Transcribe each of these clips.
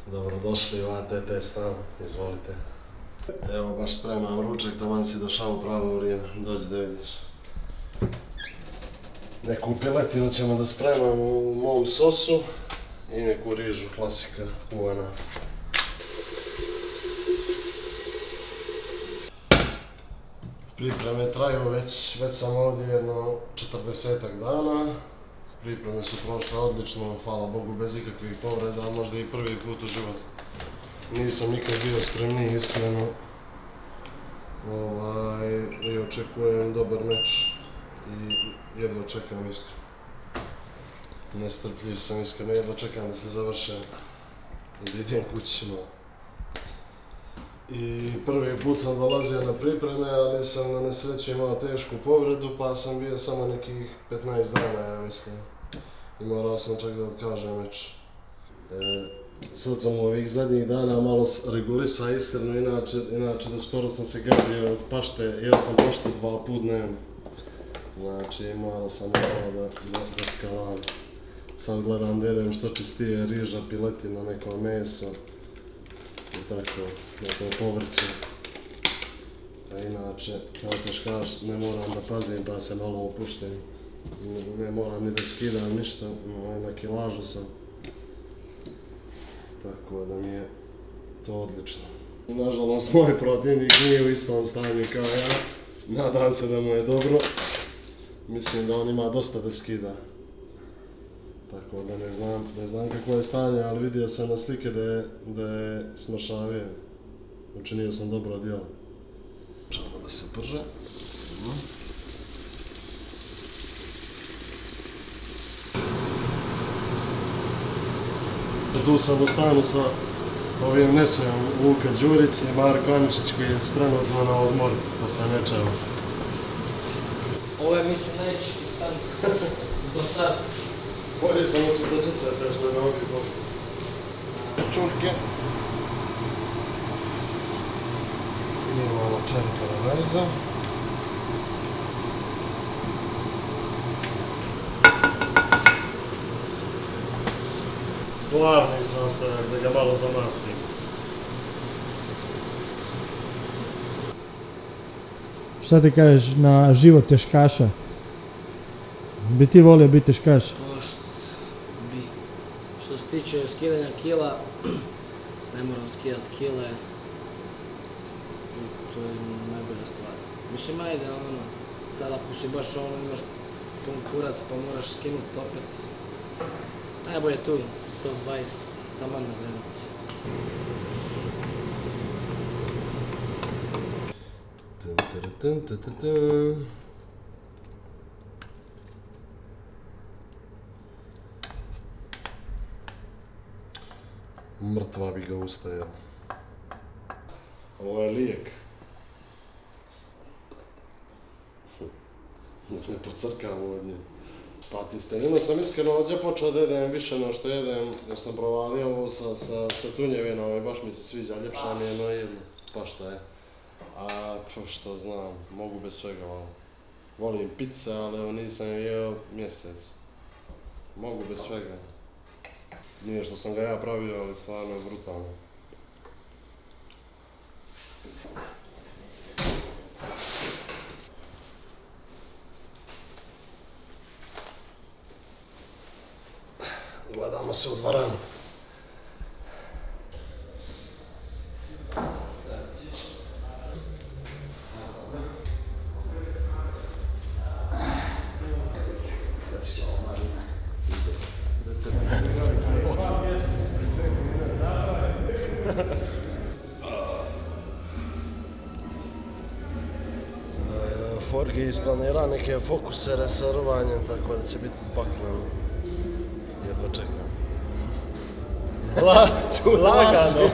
Dobrodošli u ATT stan, izvolite. Evo baš spremam ručak, taman si došao u pravo vrijeme, dođi da vidiš. Neku piletinu ćemo da spremamo u mom sosu i neku rižu, klasika, kuvana. Pripreme traju, već sam ovdje jedno 40-ak dana. Pripreme su prošle odlično, hvala Bogu, bez ikakvih povreda, možda i prvi put u životu. Nisam nikad bio spremniji, iskreno. I očekujem dobar meč i jedva čekam, iskreno. Nestrpljiv sam, iskreno, jedva čekam da se završe i da idem kući. I prvi put sam dolazio na pripreme, ali sam na nesreću imao tešku povredu, pa sam bio samo nekih 15 dana, ja mislim. I morao sam čak da otkažem meč. Sad sam u ovih zadnjih dana malo regulisao, iskreno, inače da skoro sam se gazio od pašte, jeo sam paštu 2 put dnevno. Znači, malo sam morao da skalam. Sad gledam da jedem što čistije riža, piletina, neko meso. I tako, neko povrće. A inače, kao teš kažeš, ne moram da pazim pa se malo opuštem. Ne moram ni da skidam ništa, na kilažu sam. Tako da mi je to odlično. Nažalost, moj protivnik nije u istom stanju kao ja. Nadam se da mu je dobro. Mislim da on ima dosta da skida. Tako da ne znam kako je stanje, ali vidio sam na slike da je smršavio. Učinio sam dobro djelo. Čamo da se prže. Tu sam u stanu sa ovim nesojom Luka Đurić i Marko Aničić koji je trenutno na odmoru posle mečeva. Ovo je mislim najčešći stan do sad. Bolje sam očistačica te što je na ovdje bolje. Čurke. I malo čenkara najza. Glavni sastojak, da ga malo zamastim. Šta ti kažeš na život teškaša? Bi ti volio biti teškaš? Što se tiče skidanja kila, ne moram skidati kile. To je najbolja stvar. Mislim, ajde, sad ako si baš imaš pun kurac pa moraš skinuti opet. Najbolje tu, 120, taman na granici. Mrtva bi ga ustajala. Ovo je lijek. Ne procrkam od nje. Pa ti stenino sam iskreno ovdje počeo da jedem više no što jedem, jer sam provalio ovo sa tunjevinom i baš mi se sviđa, ljepša mi je no jedno, pa šta je. A što znam, mogu bez svega malo. Volim pizza, ali evo nisam jeo mjesec. Mogu bez svega. Nije što sam ga ja pravio, ali stvarno je brutalno. Gledamo se u dvoranu. Forgi isplanira neke fokusere sa rvanjem, tako da će biti pakleno. Jedva čekam. Lagano.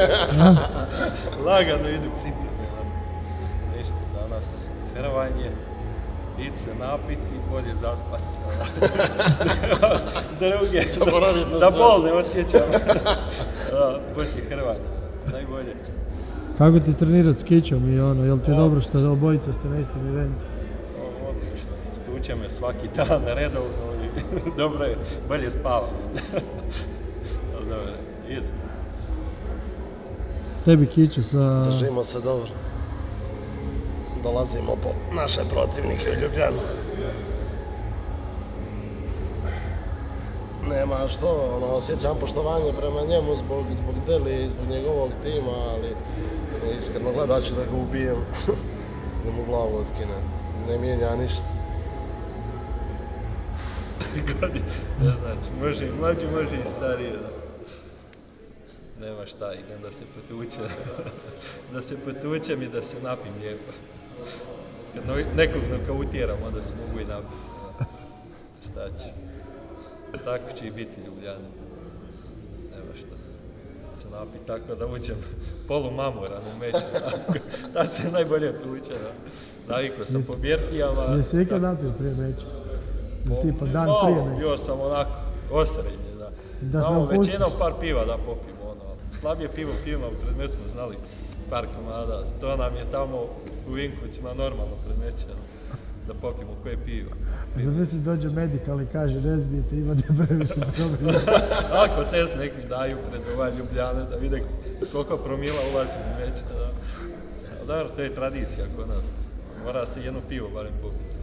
Lagano idu pripreme. Ništa danas. Hrvanje, ići se napiti, bolje zaspati. Druge. Da bol ne osjećam. Poslije hrvanja. Najbolje. Kako ti trenirat s Kićom i jel ti je dobro što obojica ste na istom eventu? Odlično. Tuče me svaki dan redovno i dobro je, bolje spavam. Dobro, ide. Tebi kiću sa... Držimo se dobro. Dolazimo po naše protivnike u Ljubljanu. Nema što, osjećam poštovanje prema njemu zbog Delije i zbog njegovog tima, ali iskreno gledat ću da ga ubijem, da mu glavu otkine. Ne mijenja ništa. Ne znači, može i mlađi, može i stariji. Nema šta, idem da se potučem. Da se potučem i da se napim lijepo. Kad nekog nokautiram, onda se mogu i napiti. Šta ću. Tako će i biti Ljubljana. Nema šta. Će napiti tako da uđem polumamoran u meću. Tad se najbolje tuče. Navikao sam po birtijama. Jesi ikad napio prije meča? Tipa dan prije meča? Bio sam onako osrednje, da. Samo većinom par piva da popimo. Slabije pivo pijemo, pred meč smo znali par komada. To nam je tamo u Vinkovcima normalno pred meča. Da popijemo koje piva. Zamisli dođe medikal i kaže razbijete, imate previše promila. Ako test nek mi daju pred ovaj Ljubljane da vide s koliko promila ulazim u meč. Dobro, to je tradicija kod nas. Mora se jedno pivo barem popiti.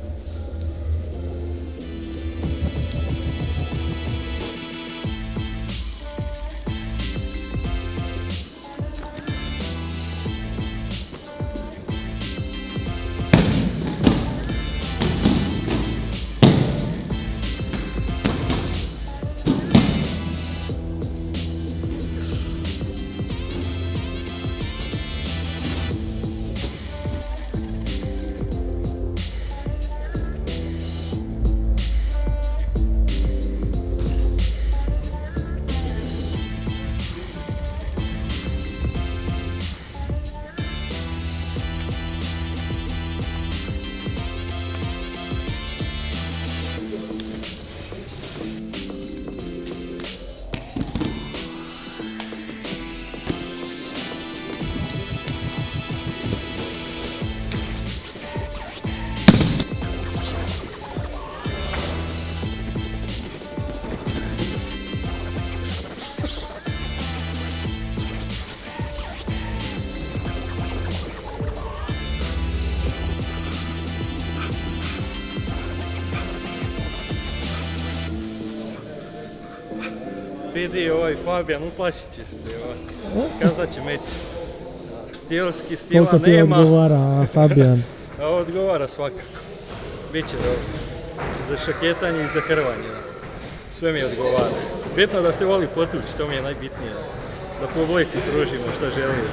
Vidi ovaj Fabijan, uplašit će se, kazat će meć. Stilski, stila nema. Koliko ti odgovara Fabijan? Odgovara svakako. Biće dobro. Za šaketanje i za hrvanje. Sve mi odgovara. Bitno da se voli potući, to mi je najbitnije. Da po obojici pružimo šta želimo.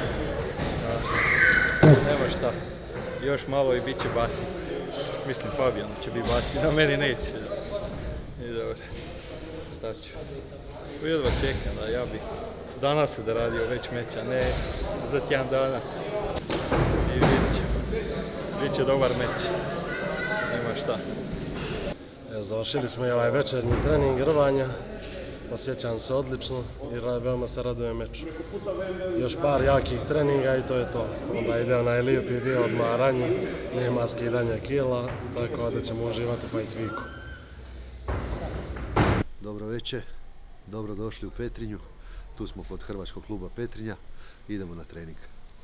Nema šta. Još malo i bit će bati. Mislim Fabijan će biti bati, na meni neće. I dobro. Šta ću? Jedva čekam da ja bih danas odradio već meča, ne za tjedan dana. I vidit ćemo. Biće dobar meč. Nema šta. Završili smo i ovaj večernji trening rvanja. Osjećam se odlično i veoma se radujem meču. Još par jakih treninga i to je to. Onda ide onaj lijepi dio odmaranje, nema skidanja kila, tako da ćemo uživati u Fight Weeku. Dobro večer, dobrodošli u Petrinju. Tu smo kod Hrvatskog kluba Petrinja. Idemo na trening.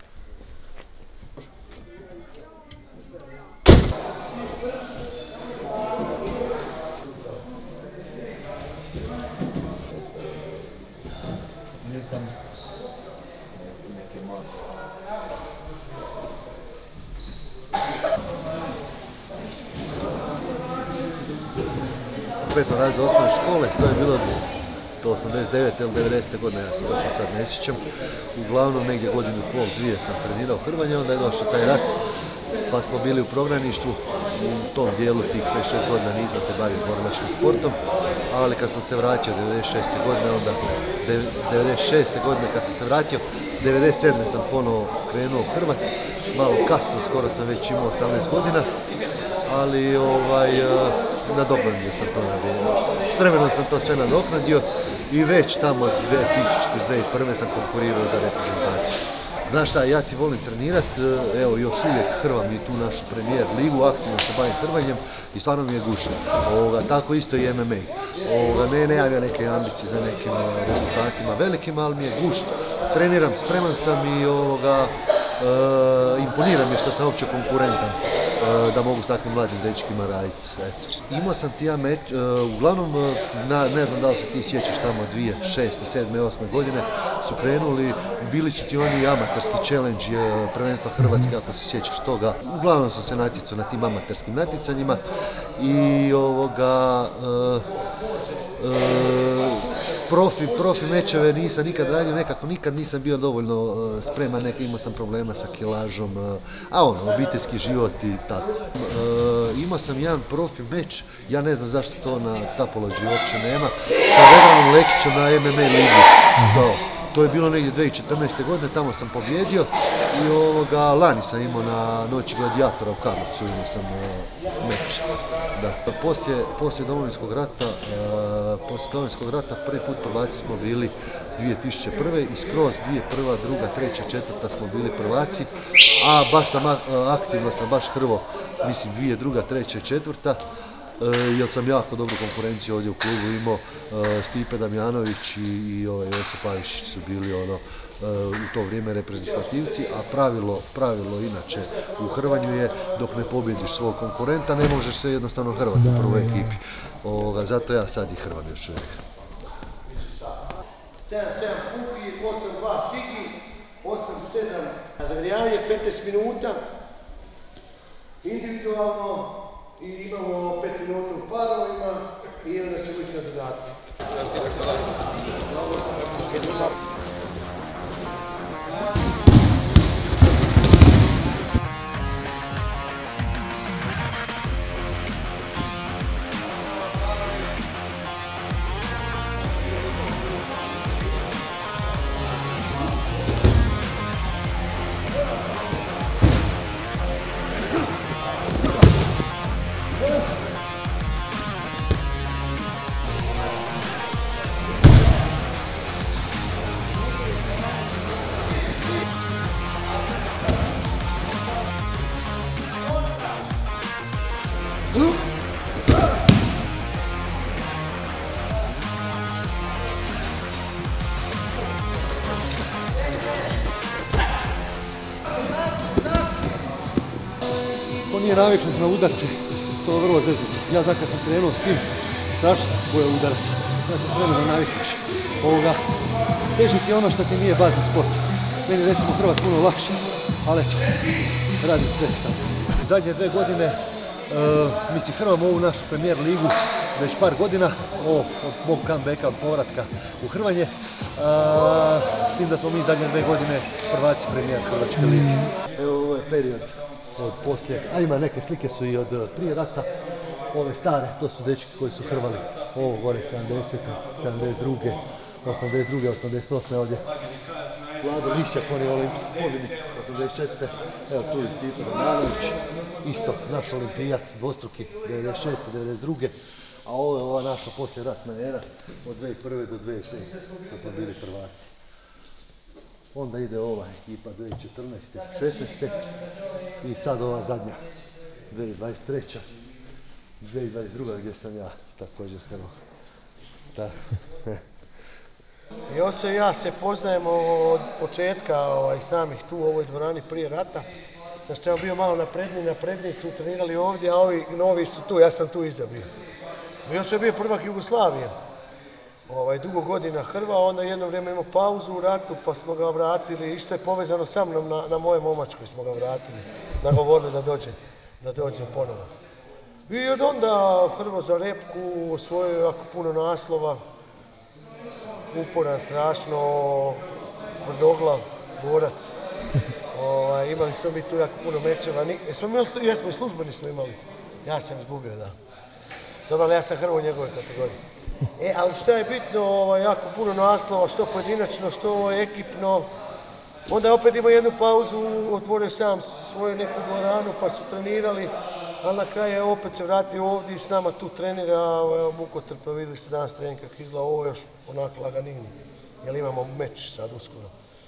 Peto razred osnovne škole, to je bilo 89. ili 90. godine, ja se točno sad ne sjećam. Uglavnom negdje godinu i pol, dvije sam trenirao hrvanje, onda je došao taj rat, pa smo bili u prognaništvu. U tom dijelu tih 5-6 godina nisam se bavio borilačkim sportom, ali kad sam se vratio 96. godine, onda 96. godine kad sam se vratio, 97. sam ponovo krenuo hrvat, malo kasno, skoro sam već imao 18 godina, ali nadoknadio sam to na vrijeme. S vremenom sam to sve nadoknadio i već tamo 2000-2001. sam konkurirao za reprezentaciju. Znaš šta, ja ti volim trenirat, evo još uvijek hrvam i tu našu premijer ligu, aktivno se bavim hrvanjem i stvarno mi je gušno. Tako isto i MMA. Ne javlja neke ambicije za nekim rezultatima velikima, ali mi je gušno. treniram, spreman sam i imponira mi što sam uopće konkurentan da mogu s takvim mladim dečkima raditi. Imao sam ti ja meč, uglavnom, ne znam da li se ti sjećaš tamo 2006. 7. 8. godine su krenuli, bili su ti oni amaterski challenge prvenstva Hrvatske, ako se sjećaš toga. Uglavnom sam se natjecao na tim amaterskim natjecanjima i profi mečeve nisam nikad radio, nekako nikad nisam bio dovoljno spreman, imao sam problema sa kilažom, obiteljski život i tako. Imao sam jedan profi meč, ja ne znam zašto to na Tapology uopće nema, sa Vedranom Lekićem na MMA ligi. To je bilo negdje 2014. godine, tamo sam pobjedio i lani sam imao na Noći gladijatora u Karlovcu, imao sam meč. Poslije Domovinskog rata prvi put prvaci smo bili 2001. i skroz 2001., 2., 3., 4. smo bili prvaci, a baš sam aktivno sam baš hrvo, mislim 2002., 3. i 4. Jer sam jako dobru konkurenciju ovdje u klubu imao, Stipe Damjanović i Josip Pavišić su bili u to vrijeme reprezentativci, a pravilo inače u hrvanju je dok ne pobjediš svog konkurenta ne možeš se jednostavno hrvati u prvoj ekipi. Zato ja sad i hrvam još uvijek. 7-7 Kuki, 8-2 Sigi, 8-7 zagrijavanje 15 minuta individualno i imamo 5 minuta u parovima i onda ćemo ići na zadatke. Ko nije naviknut na udarce, to je vrlo zeznuto. Ja kad sam krenuo s tim, strašno sam se bojao udaraca. Ja sam s vremenom navikneš. Težiti je ono što ti nije bazni sport. Meni recimo hrvat puno lakše, ali eto, radim sve sad. Zadnje 2 godine, hrvam ovu našu premijer ligu već par godina, od mog comebacka, od povratka u hrvanje, s tim da smo mi zadnje 2 godine prvaci premijer Hrvatske lige. Evo, ovo je period od poslije, a ima neke slike su i od prije rata, ove stare, to su dečki koji su hrvali, ovo gore 70. 72. 82. 88. ovdje. Vlado Višak, on je olimpijski pobjednik, 84. Evo tu je Stipe Damjanović, isto naš olimpijac, dvostruki, 96. 92. A ovo je ova naša poslijeratna era, od 2001. do 2005. što smo bili prvaci. Onda ide ova ekipa 2014. 16. i sad ova zadnja 2023. 2022. gdje sam ja također hrvao. Jose i ja se poznajemo od početka samih tu u ovoj dvorani prije rata. Znači ja bio malo napredniji su trenirali ovdje, a ovi novi su tu, ja sam tu iza bio. Jose je bio prvak Jugoslavije. Dugo godina hrvao, onda jedno vrijeme imao pauzu u ratu pa smo ga vratili, isto je povezano sa mnom na moje momačkoj smo ga vratili, nagovorili da dođe ponovo. I od onda hrvao za repku, osvojio jako puno naslova, uporan strašno, tvrdoglav, borac. Imali smo mi tu jako puno mečeva, jesmo i službeni smo imali, ja sam izgubio, da. Dobro, ali ja sam hrvao u njegove kategoriji. Ali što je bitno, jako puno naslova, što pojedinačno, što ekipno. Onda je opet imao jednu pauzu, otvorio sam svoju neku dvoranu pa su trenirali, ali na kraju je opet se vratio ovdje i s nama tu trenira, mukotrpno, vidjeli ste danas trening kako izgleda, ovo još onako laganini, jer imamo meč sad uskoro.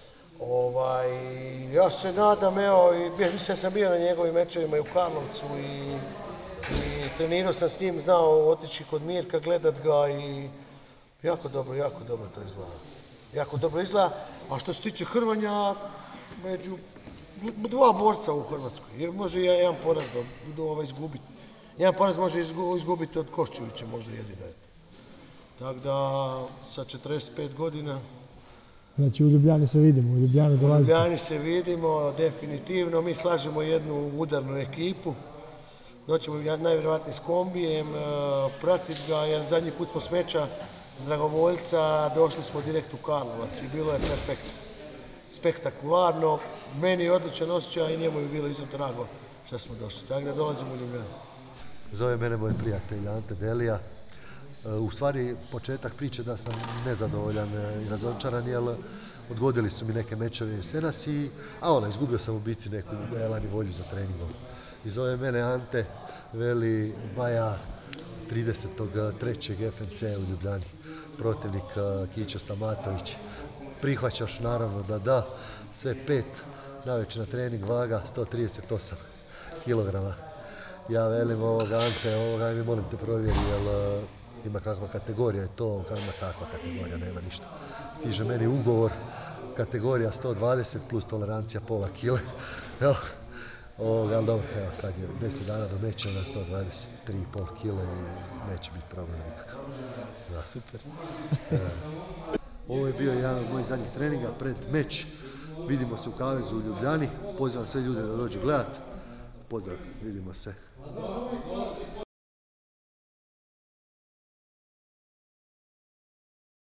Ja se nadam, mislim da sam bio na njegovim mečevima i u Karlovcu i trenirao sam s njim, znao otići kod Mirka, gledat ga i jako dobro to izgleda. jako dobro izgleda. A što se tiče hrvanja, među dva borca u Hrvatskoj, jer može jedan poraz izgubiti. Jedan poraz može izgubiti od Koščevića, možda jedino. Tako da, sa 45 godina... Znači u Ljubljani se vidimo, u Ljubljani dolazite. U Ljubljani se vidimo, definitivno. Mi slažemo jednu udarnu ekipu. Doćemo najvjerojatnije s kombijem, pratit ga, jer zadnji put smo smeća s dragovoljca, došli smo direkt u Karlovac i bilo je perfektno. Spektakularno, meni je odličan osjećaj i njemu je bilo izuzetno drago što smo došli. Tako da dolazimo u Ljubljanu. Zove mene moj prijatelj Ante Delija. U stvari, početak priče da sam nezadovoljan i razočaran, jer odgodili su mi neke mečeve jesenas izgubio sam u biti neku elan i volju za treningom. I zove mene Ante, veli Maja 30.3. FNC u Ljubljani, protivnik Kića Stamatović. Prihvaćaš naravno da, sve 5, navečer na trening, vaga 138 kg. Ja velim Ante, molim te provjeri, jel ima kakva kategorija je to, ima kakva kategorija, nema ništa. Stiže meni ugovor, kategorija 120 plus tolerancija pola kile. Ali dobro, evo sad je 10 dana do meča na 123,5 kile i neće biti problem nikakav. Super. Ovo je bio jedan od mojih zadnjih treninga pred meč. Vidimo se u kavezu u Ljubljani. Pozivam sve ljude da dođu gledat. Pozdrav, vidimo se.